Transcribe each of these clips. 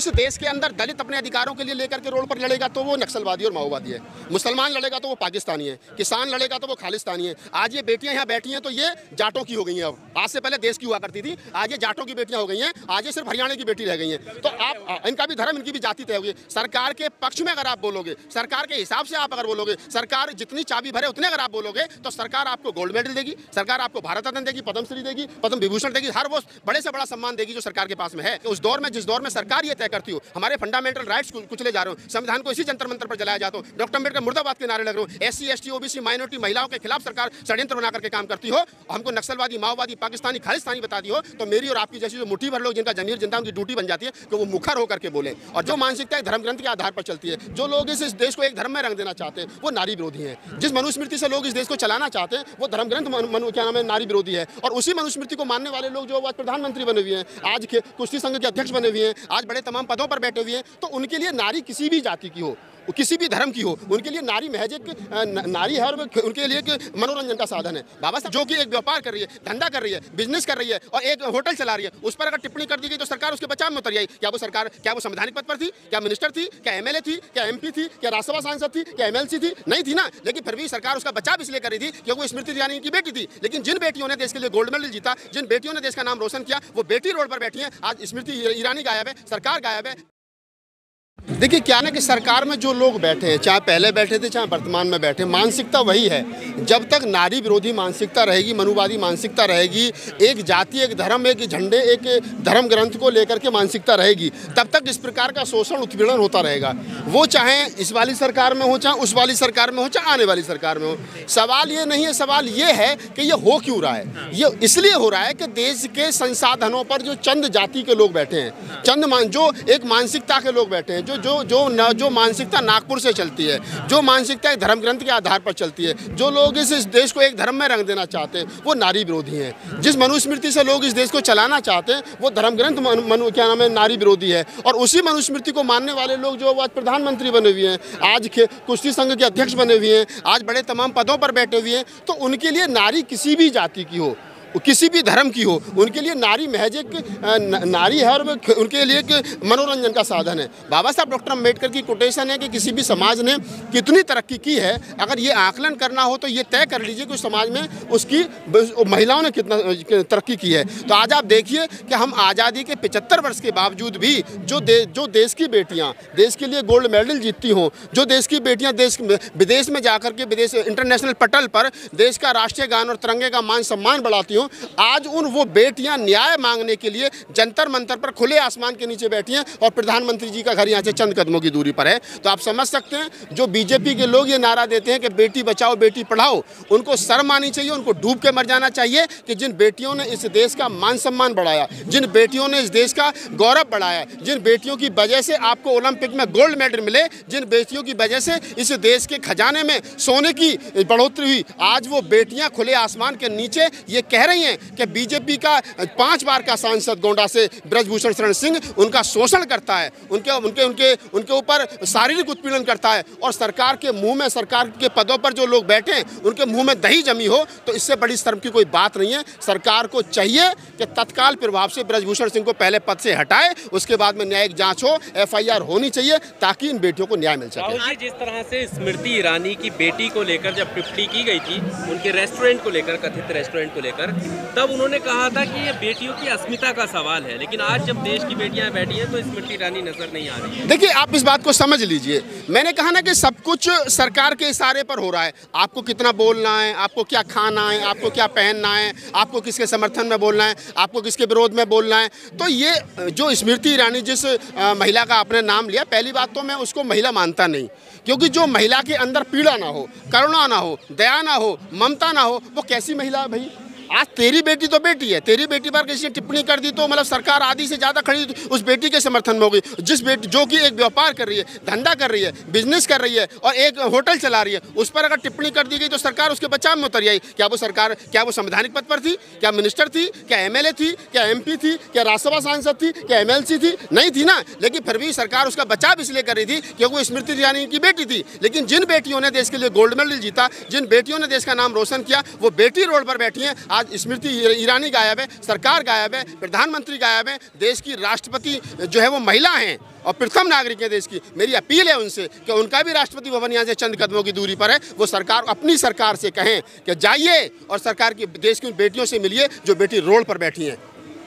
इस देश के अंदर दलित अपने अधिकारों के लिए लेकर के रोड पर लड़ेगा तो वो नक्सलवादी और माओवादी है, मुसलमान लड़ेगा तो वो पाकिस्तानी है, किसान लड़ेगा तो वो खालिस्तानी है। आज ये बेटियां यहाँ बैठी हैं तो ये जाटों की हो गई हैं। अब आज से पहले देश की हुआ करती थी, आज ये जाटों की बेटियां हो गई हैं, आज ये सिर्फ हरियाणा की बेटी रह गई हैं। तो आप इनका भी धर्म, इनकी भी जाति तय होगी। सरकार के पक्ष में अगर आप बोलोगे, सरकार के हिसाब से आप अगर बोलोगे, सरकार जितनी चाबी भरे उतने अगर आप बोलोगे तो सरकार आपको गोल्ड मेडल देगी, सरकार आपको भारत रत्न देगी, पद्मश्री देगी, पद्म विभूषण देगी, हर वो बड़े से बड़ा सम्मान देगी जो सरकार के पास में है। उस दौर में, जिस दौर में सरकार ये तय करती हो हमारे फंडामेंटल राइट्स कुचले जा रहे हो, संविधान को इसी जंतर मंतर पर जलाया जाता हो, डॉक्टर अम्बेडकर मुर्दाबाद के नारे लग रहे हो, SC ST OBC माइनॉरिटी महिलाओं के खिलाफ सरकार षड्यंत्र बना करके काम करती हो, हमको नक्सलवादी, माओवादी, पाकिस्तानी, खालिस्तानी बता दी हो, तो मेरी और आपकी जैसी जो मुट्ठी भर लोग जिनका जमीर जिंदा उनकी ड्यूटी बन जाती है कि वो मुखर होकर के बोले। और जो मानसिकता है धर्म ग्रंथ के आधार पर चलती है, जो लोग इस देश को एक धर्म में रंग देना चाहते हैं वो नारी विरोधी हैं। जिस मनुस्मृति से लोग इस देश को चलाना चाहते हैं वो धर्म ग्रंथ क्या नाम है, नारी विरोधी है। और उसी मनुस्मृति को मानने वाले लोग जो आज प्रधानमंत्री बने हुए हैं, आज कुश्ती संघ के अध्यक्ष बने हुए हैं, आज बड़े तमाम पदों पर बैठे हुए हैं, तो उनके लिए नारी किसी भी जाति की हो, किसी भी धर्म की हो, उनके लिए नारी महज एक नारी है और उनके लिए एक मनोरंजन का साधन है। बाबा साहब जो कि एक व्यापार कर रही है, धंधा कर रही है, बिजनेस कर रही है और एक होटल चला रही है, उस पर अगर टिप्पणी कर दी गई तो सरकार उसके बचाव में उतर आई। क्या वो सरकार, क्या वो संवैधानिक पद पर थी, क्या मिनिस्टर थी, क्या MLA थी, क्या MP थी, क्या राज्यसभा सांसद थी, क्या MLC थी? नहीं थी ना। लेकिन फिर भी सरकार उसका बचाव इसलिए कर रही थी क्योंकि वो स्मृति ईरानी की बेटी थी। लेकिन जिन बेटियों ने देश के लिए गोल्ड मेडल जीता, जिन बेटियों ने देश का नाम रोशन किया, वो बेटी रोड पर बैठी है। आज स्मृति ईरानी गायब है, सरकार गायब है। देखिए क्या ना कि सरकार में जो लोग बैठे हैं, चाहे पहले बैठे थे चाहे वर्तमान में बैठे, मानसिकता वही है। जब तक नारी विरोधी मानसिकता रहेगी, मनुवादी मानसिकता रहेगी, एक जाति, एक धर्म, एक झंडे, एक धर्म ग्रंथ को लेकर के मानसिकता रहेगी, तब तक इस प्रकार का शोषण, उत्पीड़न होता रहेगा। वो चाहे इस वाली सरकार में हो, चाहे उस वाली सरकार में हो, चाहे आने वाली सरकार में हो। सवाल ये नहीं है, सवाल ये है कि ये हो क्यों रहा है। ये इसलिए हो रहा है कि देश के संसाधनों पर जो चंद जाति के लोग बैठे हैं, जो एक मानसिकता के लोग बैठे हैं, जो मानसिकता नागपुर से चलती है, जो मानसिकता धर्म ग्रंथ के आधार पर चलती है, जो लोग इस देश को एक धर्म में रंग देना चाहते हैं वो नारी विरोधी हैं। जिस मनुस्मृति से लोग इस देश को चलाना चाहते हैं वो धर्म ग्रंथ क्या नाम है, नारी विरोधी है। और उसी मनुस्मृति को मानने वाले लोग जो आज प्रधानमंत्री बने हुए हैं, आज कुश्ती संघ के अध्यक्ष बने हुए हैं, आज बड़े तमाम पदों पर बैठे हुए हैं, तो उनके लिए नारी किसी भी जाति की हो, किसी भी धर्म की हो, उनके लिए नारी महज एक नारी है और उनके लिए एक मनोरंजन का साधन है। बाबा साहब डॉक्टर अम्बेडकर की कोटेशन है कि किसी भी समाज ने कितनी तरक्की की है, अगर ये आकलन करना हो तो ये तय कर लीजिए कि उस समाज में उसकी महिलाओं ने कितना तरक्की की है। तो आज आप देखिए कि हम आज़ादी के 75 वर्ष के बावजूद भी जो देश की बेटियाँ देश के लिए गोल्ड मेडल जीतती हों, जो देश की बेटियाँ विदेश में जाकर के इंटरनेशनल पटल पर देश का राष्ट्रीय गान और तिरंगे का मान सम्मान बढ़ाती हों, आज वो बेटियां न्याय मांगने के लिए जंतर मंतर पर खुले आसमान के नीचे बैठी हैं और प्रधानमंत्री जी का घर यहाँ से चंद कदमों की दूरी पर है। तो आप समझ सकते हैं जो बीजेपी के लोग ये नारा देते हैं कि बेटी बचाओ बेटी पढ़ाओ, उनको शर्म आनी चाहिए, उनको डूब के मर जाना चाहिए कि जिन बेटियों ने इस देश का मान सम्मान बढ़ाया, जिन बेटियों ने इस देश का गौरव बढ़ाया, जिन बेटियों की वजह से आपको ओलंपिक में गोल्ड मेडल मिले, जिन बेटियों की वजह से इस देश के खजाने में सोने की बढ़ोतरी हुई, आज वो बेटियां खुले आसमान के नीचे ये कह रही हैं कि बीजेपी का 5 बार का सांसद गोंडा से ब्रजभूषण शरण सिंह उनका शोषण करता है, उनके ऊपर शारीरिक उत्पीड़न करता है। और सरकार के मुंह में, सरकार के पदों पर जो लोग बैठे हैं उनके मुंह में दही जमी हो तो इससे बड़ी शर्म की कोई बात नहीं है। सरकार को चाहिए कि तत्काल प्रभाव से ब्रजभूषण सिंह को पहले पद से हटाए, उसके बाद में न्यायिक जांच हो, FIR होनी चाहिए ताकि इन बेटियों को न्याय मिल सके। जिस तरह से स्मृति ईरानी की बेटी को लेकर जब टिप्पणी की गई थी, उनके रेस्टोरेंट को लेकर, कथित रेस्टोरेंट को लेकर, तब उन्होंने कहा था कि ये बेटियों की अस्मिता का सवाल है, लेकिन आज जब देश की बेटियां बैठी हैं तो स्मृति ईरानी नजर नहीं आ रही है। देखिए आप इस बात को समझ लीजिए, मैंने कहा ना कि सब कुछ सरकार के इशारे पर हो रहा है। आपको कितना बोलना है, आपको क्या खाना है, आपको क्या पहनना है, आपको किसके समर्थन में बोलना है, आपको किसके विरोध में बोलना है। तो ये जो स्मृति ईरानी जिस महिला का आपने नाम लिया, पहली बात तो मैं उसको महिला मानता नहीं, क्योंकि जो महिला के अंदर पीड़ा ना हो, करुणा ना हो, दया ना हो, ममता ना हो, वो कैसी महिला है भाई। आज तेरी बेटी तो बेटी है, तेरी बेटी पर किसी ने टिप्पणी कर दी तो मतलब सरकार आधी से ज़्यादा खड़ी उस बेटी के समर्थन में होगी। जिस बेटी जो कि एक व्यापार कर रही है, धंधा कर रही है, बिजनेस कर रही है और एक होटल चला रही है, उस पर अगर टिप्पणी कर दी गई तो सरकार उसके बचाव में उतर आई। क्या वो सरकार, क्या वो संवैधानिक पद पर थी, क्या मिनिस्टर थी, क्या MLA थी, क्या MP थी, क्या राज्यसभा सांसद थी, क्या MLC थी? नहीं थी ना। लेकिन फिर भी सरकार उसका बचाव इसलिए कर रही थी क्योंकि वो स्मृति ईरानी की बेटी थी। लेकिन जिन बेटियों ने देश के लिए गोल्ड मेडल जीता, जिन बेटियों ने देश का नाम रोशन किया, वो बेटी रोड पर बैठी हैं। आज स्मृति ईरानी गायब है, सरकार गायब है, प्रधानमंत्री गायब है, देश की राष्ट्रपति जो है वो महिला हैं और प्रथम नागरिक है देश की। मेरी अपील है उनसे कि उनका भी राष्ट्रपति भवन यहाँ से चंद कदमों की दूरी पर है। वो सरकार अपनी सरकार से कहें कि जाइए और सरकार की देश की उन बेटियों से मिलिए जो बेटी रोड पर बैठी हैं।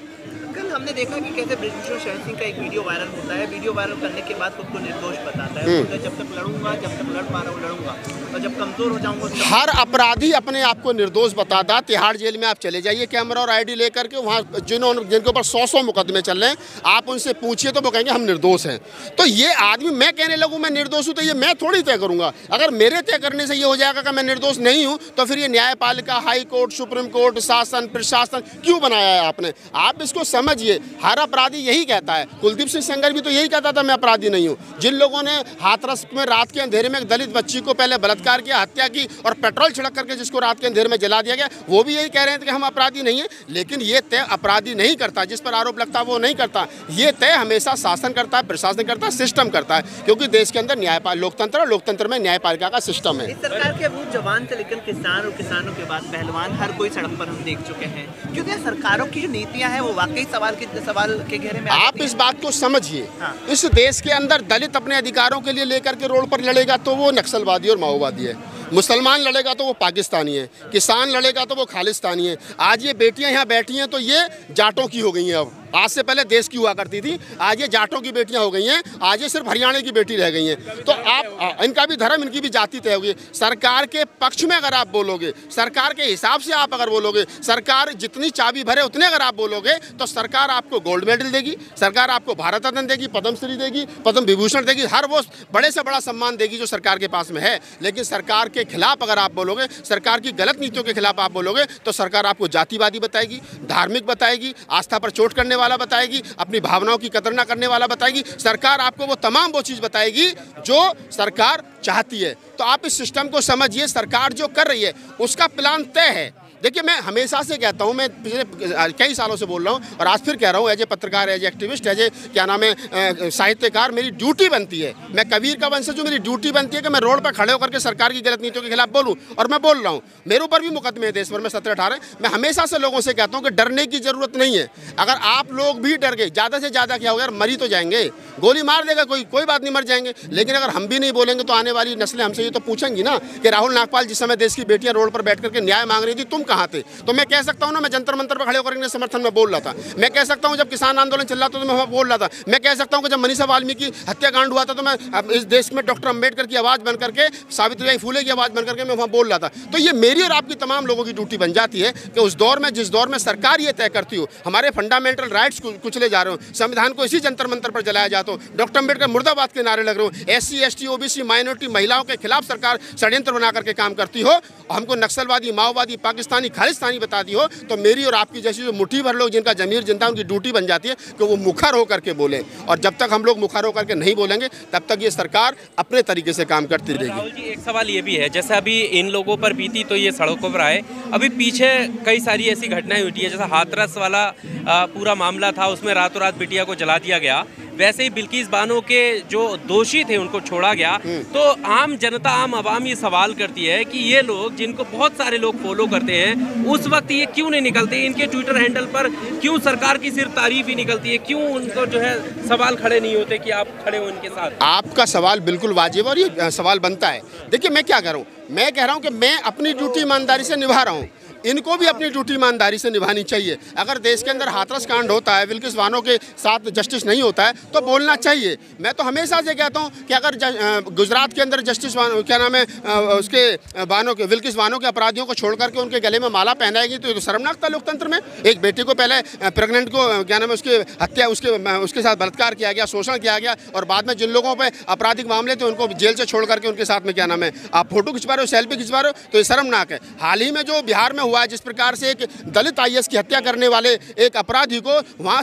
कल हमने देखा कि कैसे बृजभूषण शरण सिंह का एक वीडियो वायरल होता है। वीडियो वायरल करने के बाद खुद को निर्दोष बताता है, बोलता है जब तक लड़ूंगा, जब तक लड़ पा रहा हूँ लड़ूंगा, और जब कमजोर हो जाऊंगा। हर अपराधी अपने आप को निर्दोष बताता। तिहाड़ जेल में आप चले जाइए कैमरा और आईडी लेकर के, वहाँ जिनके ऊपर 100 मुकदमे चल रहे हैं, आप उनसे पूछिए तो वो कहेंगे हम निर्दोष हैं। तो ये आदमी मैं कहने लगूँ मैं निर्दोष हूँ तो ये मैं थोड़ी तय करूँगा। अगर मेरे तय करने से ये हो जाएगा कि मैं निर्दोष नहीं हूँ तो फिर ये न्यायपालिका, हाई कोर्ट, सुप्रीम कोर्ट, शासन, प्रशासन क्यों बनाया है आपने? आप इसको समझिए। हर अपराधी यही कहता है। कुलदीप सिंह सेंगर भी तो यही कहता था मैं अपराधी नहीं हूँ। जिन लोगों ने हाथरस में रात के अंधेरे में एक दलित बच्ची को पहले बलात्कार किया, हत्या की और पेट्रोल छिड़क करके जिसको रात के अंधेरे में जला दिया गया, वो भी यही कह रहे थे कि हम अपराधी नहीं है। लेकिन ये तय अपराधी नहीं करता, जिस पर आरोप लगता है वो नहीं करता। ये तय हमेशा शासन करता है, प्रशासन करता है, सिस्टम करता है, क्योंकि देश के अंदर लोकतंत्र और लोकतंत्र में न्यायपालिका का सिस्टम है। इस सरकार के वो जवान से लेकर किसान और किसानों के बाद पहलवान हर कोई सड़क पर हम देख चुके हैं, क्योंकि सरकारों की जो नीतियां हैं वो वाकई सवाल के घेरे में आप इस बात को समझिए। हाँ। इस देश के अंदर दलित अपने अधिकारों के लिए लेकर के रोड पर लड़ेगा तो वो नक्सलवादी और माओवादी है। मुसलमान लड़ेगा तो वो पाकिस्तानी है, किसान लड़ेगा तो वो खालिस्तानी है। आज ये बेटियां यहाँ बैठी हैं तो ये जाटों की हो गई हैं। अब आज से पहले देश की हुआ करती थी, आज ये जाटों की बेटियां हो गई हैं। आज ये सिर्फ हरियाणा की बेटी रह गई हैं। तो आप इनका भी धर्म, इनकी भी जाति तय होगी। सरकार के पक्ष में अगर आप बोलोगे, सरकार के हिसाब से आप अगर बोलोगे, सरकार जितनी चाबी भरे उतने अगर आप बोलोगे तो सरकार आपको गोल्ड मेडल देगी, सरकार आपको भारत रत्न देगी, पद्मश्री देगी, पद्म विभूषण देगी, हर वो बड़े से बड़ा सम्मान देगी जो सरकार के पास में है। लेकिन सरकार के खिलाफ अगर आप बोलोगे, सरकार की गलत नीतियों के खिलाफ आप बोलोगे तो सरकार आपको जातिवादी बताएगी, धार्मिक बताएगी, आस्था पर चोट करने वाला बताएगी, अपनी भावनाओं की कदर न करने वाला बताएगी। सरकार आपको वो तमाम वो चीज़ बताएगी जो सरकार चाहती है। तो आप इस सिस्टम को समझिए। सरकार जो कर रही है उसका प्लान तय है। देखिए, मैं हमेशा से कहता हूँ, मैं पिछले कई सालों से बोल रहा हूँ और आज फिर कह रहा हूँ, एज ए पत्रकार, as a activist, as a क्या नाम है साहित्यकार, मेरी ड्यूटी बनती है, मैं कबीर का वंशज हूँ, मेरी ड्यूटी बनती है कि मैं रोड पर खड़े होकर के सरकार की गलत नीतियों के खिलाफ बोलूँ। और मैं बोल रहा हूँ, मेरे ऊपर भी मुकदमे हैं देश भर में 17-18। मैं हमेशा से लोगों से कहता हूँ कि डरने की ज़रूरत नहीं है। अगर आप लोग भी डर गए, ज़्यादा से ज़्यादा क्या होगा, मरी तो जाएंगे, गोली मार देगा कोई बात नहीं, मर जाएंगे। लेकिन अगर हम भी नहीं बोलेंगे तो आने वाली नस्लें हमसे ये तो पूछेंगी ना कि राहुल नागपाल जिस समय देश की बेटियां रोड पर बैठ करके न्याय मांग रही थी, तुम कहाँ थे? तो मैं कह सकता हूं ना, मैं जंतर मंतर पर खड़े होकर के समर्थन में बोल रहा था। मैं कह सकता हूं जब किसान आंदोलन चल रहा था तो मैं बोल रहा था। मैं कह सकता हूं कि जब मनीषा वाल्मीकि हत्याकांड हुआ था तो मैं इस देश में डॉक्टर अंबेडकर की आवाज़ बन करके, सावित्रीबाई फुले की आवाज़ बन करके मैं वहाँ बोल रहा था। तो ये मेरी और आपकी तमाम लोगों की ड्यूटी बन जाती है कि उस दौर में, जिस दौर में सरकार ये तय करती हो हमारे फंडामेंटल राइट्स कुचले जा रहे हो, संविधान को इसी जंतर मंतर पर जलाया जाता हो, डॉक्टर अंबेडकर मुर्दाबाद के नारे लग रहे हो, SC ST OBC माइनॉरिटी महिलाओं के खिलाफ सरकार षड्यंत्र बना करके काम करती हो, हमको नक्सलवादी, माओवादी, पाकिस्तानी, खालिस्तानी बताती हो, तो मेरी और आपकी जैसी जो मुट्ठी भर लोग जिनका जमीर जिंदा, उनकी ड्यूटी बन जाती है कि वो मुखर होकर के बोले। और जब तक हम लोग मुखर होकर के नहीं बोलेंगे तब तक ये सरकार अपने तरीके से काम करती रहेगी। राहुल जी, एक सवाल ये भी है, जैसे अभी इन लोगों पर बीती तो ये सड़कों पर आए, अभी पीछे कई सारी ऐसी घटनाएं हुई है, जैसे हाथरस वाला पूरा मामला था, उसमें रातों रात बिटिया को जला दिया गया। वैसे ही बिल्किस बानो के जो दोषी थे उनको छोड़ा गया। तो आम जनता, आम आवाम ये सवाल करती है कि ये लोग, जिनको बहुत सारे लोग फॉलो करते हैं, उस वक्त ये क्यों नहीं निकलते? इनके ट्विटर हैंडल पर क्यों सरकार की सिर्फ तारीफ ही निकलती है? क्यों उनको जो है सवाल खड़े नहीं होते कि आप खड़े हो इनके साथ? आपका सवाल बिल्कुल वाजिब और ये सवाल बनता है। देखिए, मैं क्या कह रहा हूँ, मैं कह रहा हूँ कि मैं अपनी ड्यूटी ईमानदारी से निभा रहा हूँ, इनको भी अपनी ड्यूटी ईमानदारी से निभानी चाहिए। अगर देश के अंदर हाथरस कांड होता है, बिल्किस बानो के साथ जस्टिस नहीं होता है तो बोलना चाहिए। मैं तो हमेशा से कहता हूं कि अगर गुजरात के अंदर जस्टिस क्या नाम है उसके बानो के, बिल्किस बानो के अपराधियों को छोड़ करके उनके गले में माला पहनाएगी तो ये तो शर्मनाक था लोकतंत्र में। एक बेटी को पहले प्रेग्नेंट को क्या नाम है उसकी हत्या, उसके साथ बलात्कार किया गया, शोषण किया गया, और बाद में जिन लोगों पर आपराधिक मामले थे उनको जेल से छोड़ करके उनके साथ में क्या नाम है आप फोटो खिंचवा रहे हो, सेल्फी खिंचवा रहे हो, तो ये शर्मनाक है। हाल ही में जो बिहार में हुआ है, जिस प्रकार से एक दलित IAS की हत्या करने वाले एक अपराधी को वहां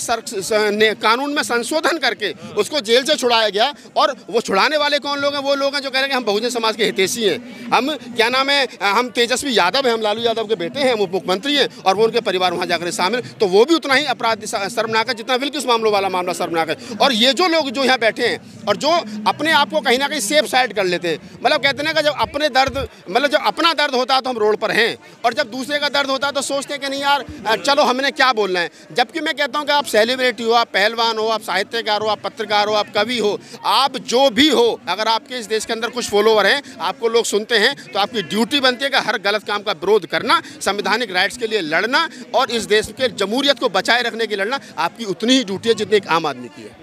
कानून में संशोधन करके उसको जेल से छुड़ाया गया, और वो छुड़ाने वाले कौन लोग हैं? वो लोग हैं जो कह रहे हैं हम बहुजन समाज के हितैषी हैं, हम क्या नाम है, हम तेजस्वी यादव हैं, हम लालू यादव के बेटे हैं, हम उप मुख्यमंत्री हैं, और वो उनके परिवार वहां जाकर शामिल, तो वो भी उतना ही अपराध शर्मनाक है जितना बिल्किस मामलों वाला मामला शर्मनाक है। और ये जो लोग जो यहाँ बैठे हैं और जो अपने आप को कहीं ना कहीं सेफ साइड कर लेते हैं। मतलब कहते हैं ना कि जब अपने दर्द, मतलब जब अपना दर्द होता है तो हम रोड पर हैं, और जब दूसरे का दर्द होता है तो सोचते हैं कि नहीं यार चलो हमने क्या बोलना है। जबकि मैं कहता हूँ कि आप सेलिब्रिटी हो, आप पहलवान हो, आप साहित्यकार हो, आप पत्रकार हो, आप कवि हो, आप जो भी हो, अगर आपके इस देश के अंदर कुछ फॉलोवर हैं, आपको लोग सुनते हैं, तो आपकी ड्यूटी बनती है कि हर गलत काम का विरोध करना, संवैधानिक राइट्स के लिए लड़ना और इस देश के जमहूरियत को बचाए रखने की लड़ना आपकी उतनी ही ड्यूटी है जितनी एक आम आदमी की है।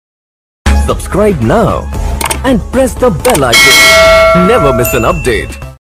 Subscribe now and press the bell icon. Never miss an update.